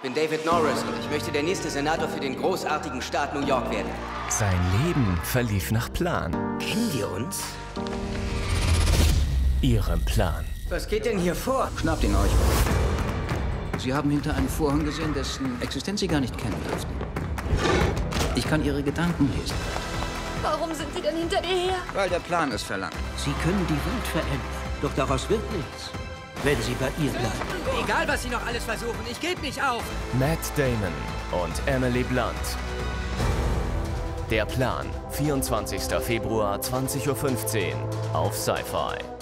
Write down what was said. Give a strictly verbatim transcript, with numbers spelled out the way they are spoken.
Ich bin David Norris und ich möchte der nächste Senator für den großartigen Staat New York werden. Sein Leben verlief nach Plan. Kennen wir uns? Ihrem Plan. Was geht denn hier vor? Schnappt ihn euch. Sie haben hinter einem Vorhang gesehen, dessen Existenz Sie gar nicht kennen dürften. Ich kann Ihre Gedanken lesen. Warum sind Sie denn hinter dir her? Weil der Plan es verlangt. Sie können die Welt verändern, doch daraus wird nichts, wenn Sie bei ihr bleiben. Egal, was Sie noch alles versuchen, ich gebe nicht auf. Matt Damon und Emily Blunt. Der Plan, vierundzwanzigster Februar, zwanzig Uhr fünfzehn auf Sci-Fi.